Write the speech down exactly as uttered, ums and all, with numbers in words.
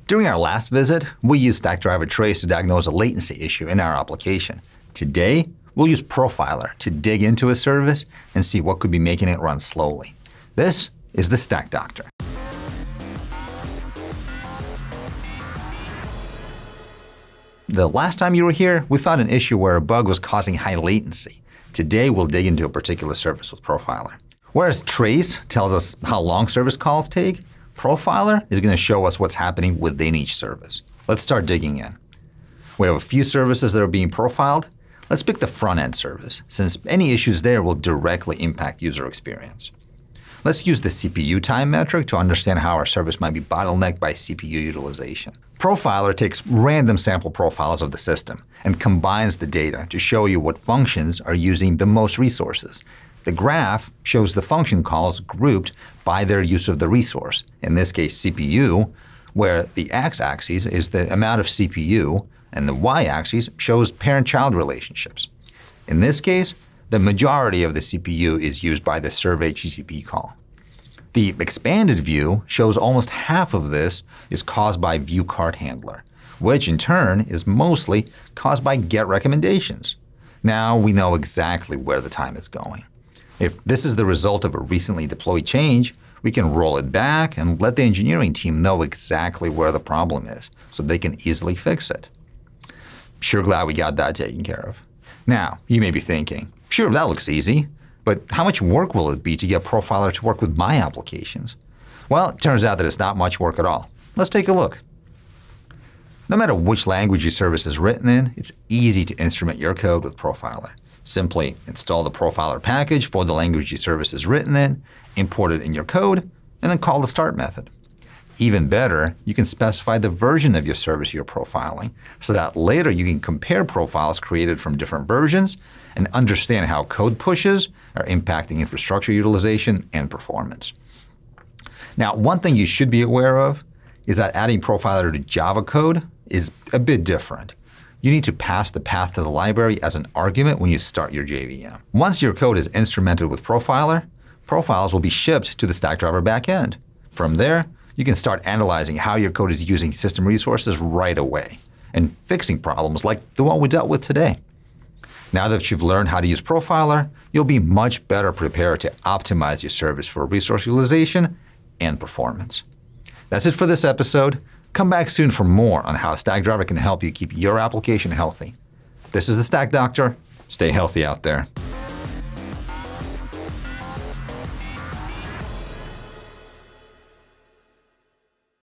During our last visit, we used Stackdriver trace to diagnose a latency issue in our application. Today, we'll use Profiler to dig into a service and see what could be making it run slowly. This is the Stack Doctor. The last time you were here, we found an issue where a bug was causing high latency. Today, we'll dig into a particular service with Profiler. Whereas trace tells us how long service calls take, Profiler is going to show us what's happening within each service. Let's start digging in. We have a few services that are being profiled. Let's pick the front-end service, since any issues there will directly impact user experience. Let's use the C P U time metric to understand how our service might be bottlenecked by C P U utilization. Profiler takes random sample profiles of the system and combines the data to show you what functions are using the most resources. The graph shows the function calls grouped by their use of the resource, in this case C P U, where the x-axis is the amount of C P U and the y-axis shows parent-child relationships. In this case, the majority of the C P U is used by the survey G C P call. The expanded view shows almost half of this is caused by view cart handler, which in turn is mostly caused by get recommendations. Now we know exactly where the time is going. If this is the result of a recently deployed change, we can roll it back and let the engineering team know exactly where the problem is so they can easily fix it. Sure glad we got that taken care of. Now, you may be thinking, sure, that looks easy, but how much work will it be to get Profiler to work with my applications? Well, it turns out that it's not much work at all. Let's take a look. No matter which language your service is written in, it's easy to instrument your code with Profiler. Simply install the Profiler package for the language your service is written in, import it in your code, and then call the start method. Even better, you can specify the version of your service you're profiling so that later you can compare profiles created from different versions and understand how code pushes are impacting infrastructure utilization and performance. Now, one thing you should be aware of is that adding Profiler to Java code is a bit different. You need to pass the path to the library as an argument when you start your J V M. Once your code is instrumented with Profiler, profiles will be shipped to the Stackdriver backend. From there, you can start analyzing how your code is using system resources right away and fixing problems like the one we dealt with today. Now that you've learned how to use Profiler, you'll be much better prepared to optimize your service for resource utilization and performance. That's it for this episode. Come back soon for more on how Stackdriver can help you keep your application healthy. This is the Stack Doctor. Stay healthy out there.